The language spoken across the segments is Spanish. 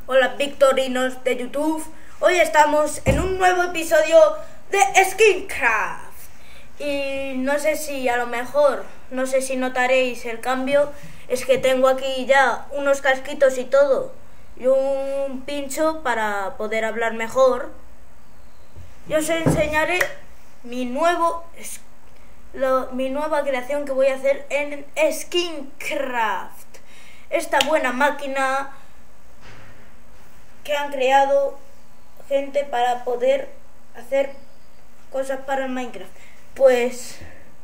Hola victorinos de YouTube, hoy estamos en un nuevo episodio de Skincraft. Y no sé si no sé si notaréis el cambio, es que tengo aquí ya unos casquitos y todo, y un pincho para poder hablar mejor. Y os enseñaré mi nueva creación que voy a hacer en Skincraft. Esta buena máquina que han creado gente para poder hacer cosas para el Minecraft. Pues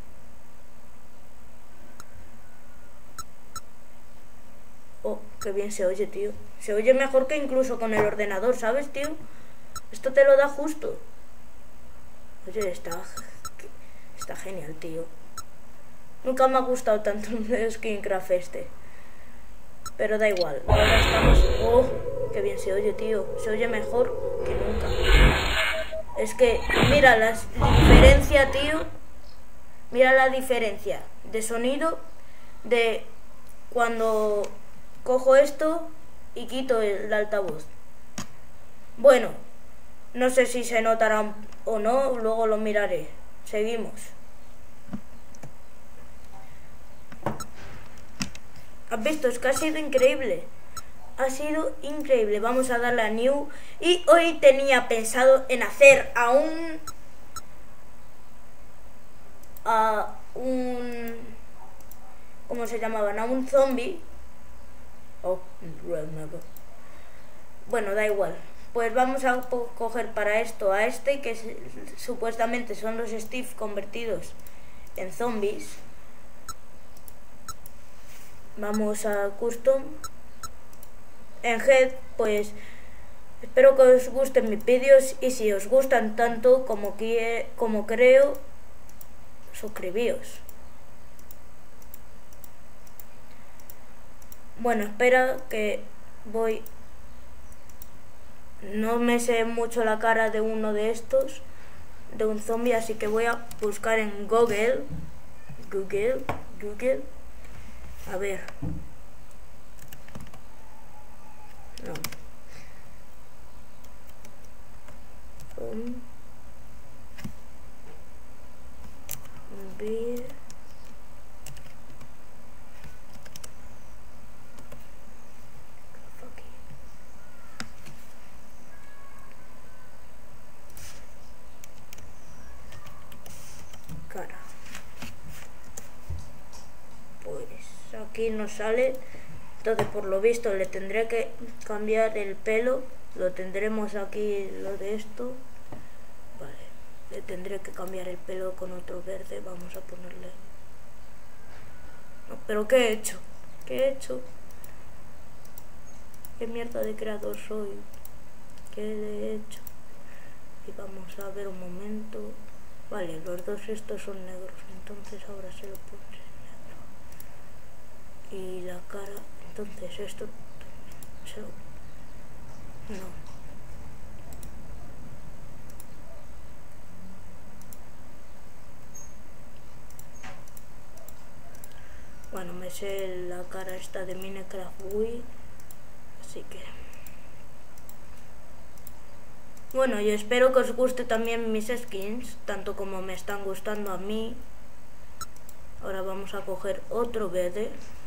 oh, qué bien se oye, tío. Se oye mejor que incluso con el ordenador, ¿sabes, tío? Esto te lo da justo. Oye, está genial, tío. Nunca me ha gustado tanto el Skincraft este. Pero da igual. Ahora estamos... Oh, qué bien se oye, tío. Se oye mejor que nunca. Es que, mira la diferencia, tío. Mira la diferencia de sonido de cuando cojo esto y quito el altavoz. Bueno, no sé si se notará o no, luego lo miraré. Seguimos. ¿Has visto? Es que ha sido increíble. Ha sido increíble. Vamos a darle a New. Y hoy tenía pensado en hacer a un... ¿Cómo se llamaban? A un zombie. Oh, bueno, da igual. Pues vamos a coger para esto a este, que supuestamente son los Steve convertidos en zombies. Vamos a custom. En Head, pues espero que os gusten mis vídeos, y si os gustan tanto como creo, suscribíos. Bueno, espera que voy... No me sé mucho la cara de uno de estos, de un zombie, así que voy a buscar en Google. A ver. No. Zombie. Cara. Pues aquí nos sale. Entonces, por lo visto, le tendré que cambiar el pelo. Lo tendremos aquí, lo de esto. Vale. Le tendré que cambiar el pelo con otro verde. Vamos a ponerle... No, pero ¿qué he hecho? ¿Qué he hecho? ¿Qué mierda de creador soy? ¿Qué le he hecho? Y vamos a ver un momento. Vale, los dos estos son negros. Entonces ahora se lo puse negro. Y la cara... Entonces esto... No. Bueno, me sé la cara esta de Minecraft Wii. Así que... Bueno, yo espero que os guste también mis skins, tanto como me están gustando a mí. Ahora vamos a coger otro verde.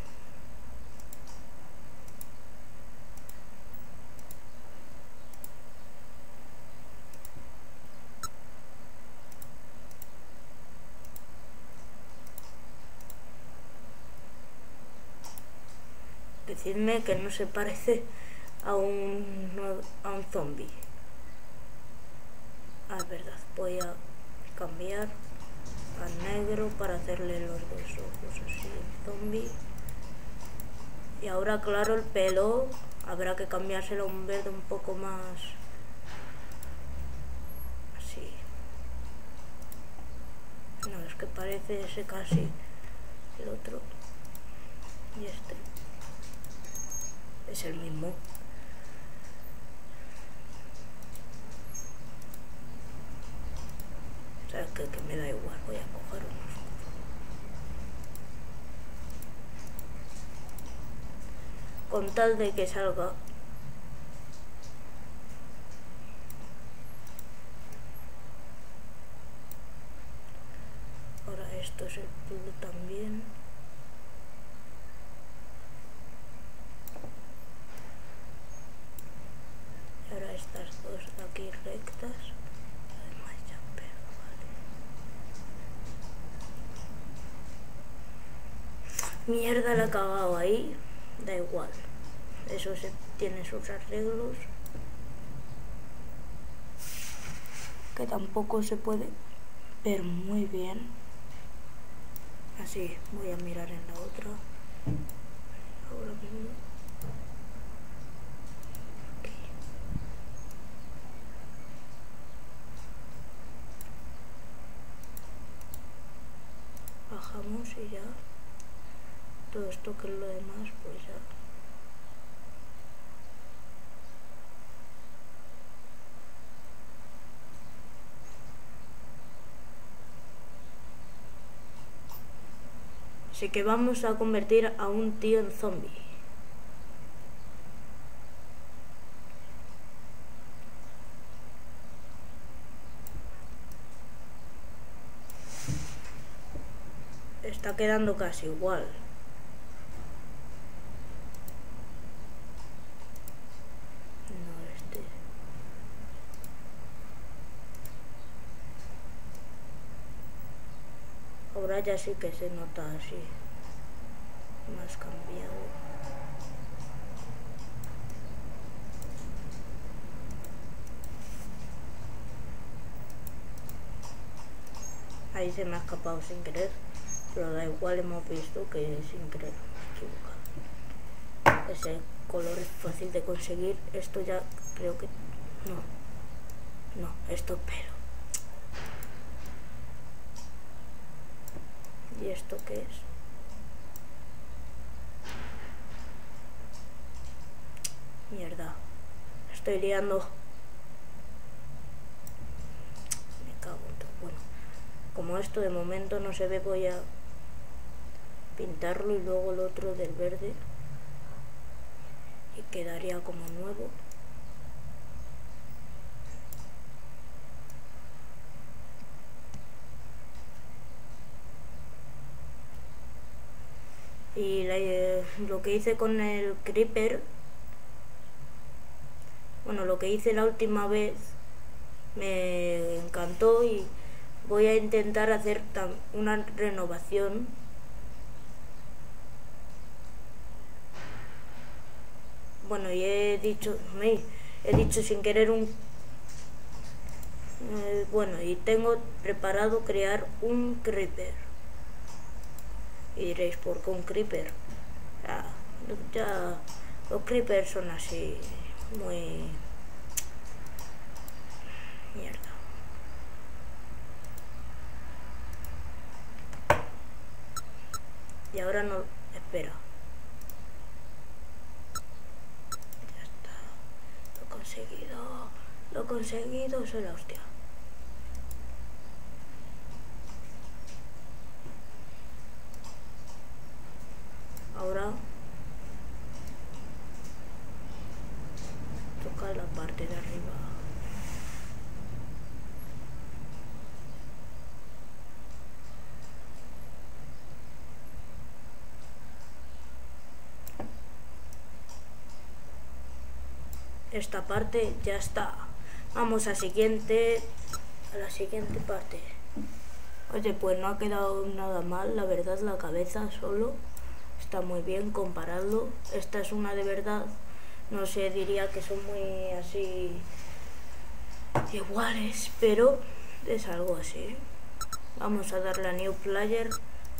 Decidme que no se parece a un zombie. Ah, es verdad, voy a cambiar a negro para hacerle los dos ojos así, el zombie. Y ahora, claro, el pelo habrá que cambiárselo a un verde un poco más así. No, es que parece ese casi el otro. Y este es el mismo. O sea, que me da igual, voy a coger unos. Con tal de que salga Esto es el puzzle también. Y ahora estas dos de aquí rectas. Además ya pego, vale. Mierda, la he cagado ahí. Da igual. Eso tiene sus arreglos. Que tampoco se puede ver muy bien. Así voy a mirar en la otra. Ahora mismo. Aquí. Bajamos y ya. Todo esto que es lo demás, pues ya. Así que vamos a convertir a un tío en zombie. Está quedando casi igual. No, ahora ya sí que se nota así. Más cambiado. Ahí se me ha escapado sin querer, pero da igual, hemos visto que sin querer me he equivocado. Ese color es fácil de conseguir. Esto ya creo que... No, esto es pelo. ¿Y esto qué es? Mierda, estoy liando. Me cago en todo. Bueno, como esto de momento no se ve, voy a pintarlo y luego el otro del verde y quedaría como nuevo. Y lo que hice con el creeper, bueno, lo que hice la última vez me encantó y voy a intentar hacer una renovación. Bueno, y he dicho sin querer bueno, y tengo preparado crear un creeper. Y diréis, ¿por qué un creeper? Ya los creepers son así, muy... Mierda. Y ahora no... Espera. Ya está. Lo he conseguido. Lo he conseguido. Soy la hostia. Ahora toca la parte de arriba. Esta parte ya está. Vamos a la siguiente parte. Oye, pues no ha quedado nada mal, la verdad. La cabeza solo está muy bien comparado. Esta es una de verdad. No sé, diría que son muy así iguales, pero es algo así. Vamos a darle a New Player.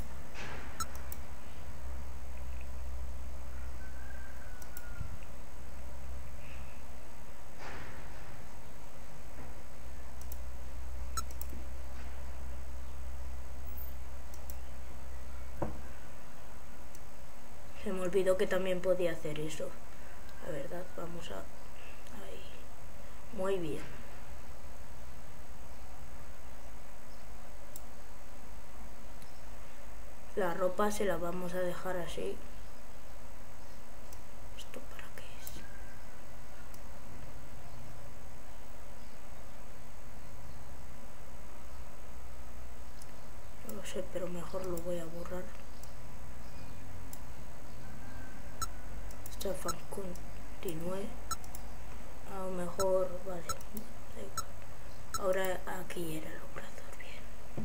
Se me olvidó que también podía hacer eso. La verdad, vamos a... Ahí. Muy bien. La ropa se la vamos a dejar así. ¿Esto para qué es? No lo sé. sé, pero mejor lo voy a borrar. Stefan continúe. A lo mejor, vale, da igual. Ahora aquí era los brazos, bien.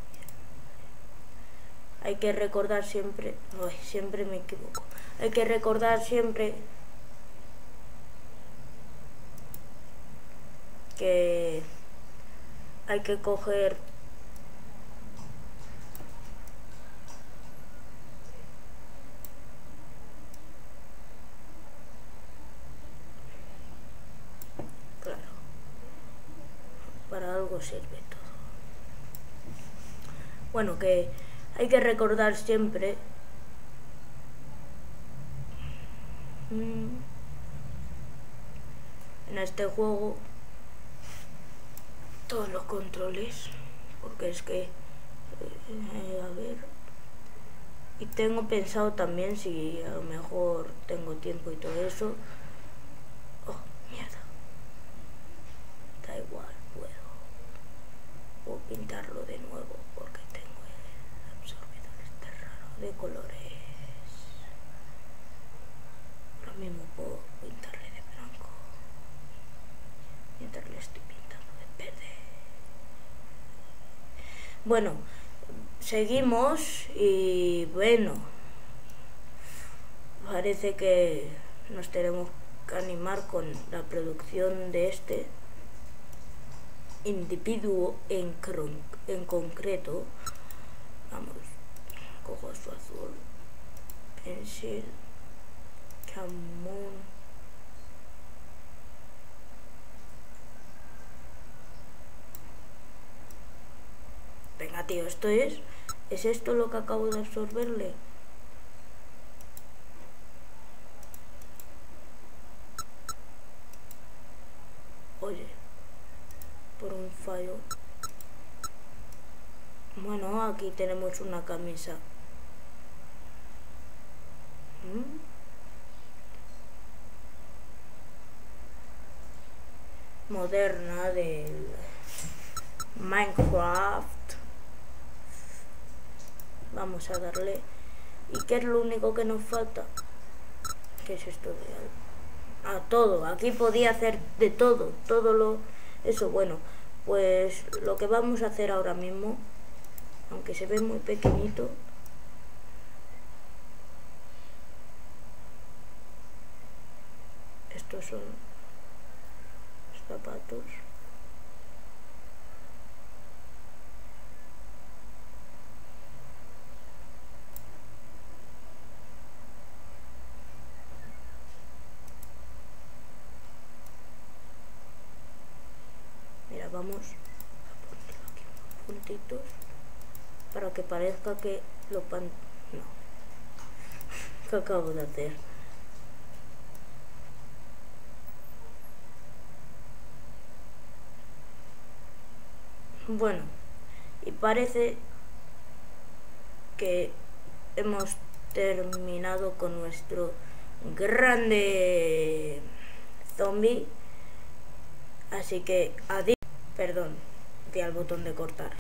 Hay que recordar siempre, siempre me equivoco. Hay que recordar siempre que hay que coger para algo sirve todo. Bueno, que hay que recordar siempre en este juego todos los controles, porque es que a ver, y tengo pensado también, si a lo mejor tengo tiempo y todo eso. Oh, mierda, da igual, puedo pintarlo de nuevo porque tengo el absorbidor este raro de colores. Ahora mismo puedo pintarle de blanco mientras le estoy pintando de verde. Bueno, seguimos y bueno, parece que nos tenemos que animar con la producción de este individuo en concreto. Vamos, cojo su azul, pencil, camón. Venga, tío, esto es esto lo que acabo de absorberle. Oye, por un fallo. Bueno, aquí tenemos una camisa. Moderna del Minecraft. Vamos a darle. ¿Y qué es lo único que nos falta? ¿Qué es esto de algo? Todo. Aquí podía hacer de todo. Eso, bueno. Pues lo que vamos a hacer ahora mismo, aunque se ve muy pequeñito, estos son zapatos. Mira, vamos a poner aquí unos puntitos para que parezca que lo no, ¿qué acabo de hacer? Bueno, y parece que hemos terminado con nuestro grande zombie. Así que adiós. Perdón, di al botón de cortar.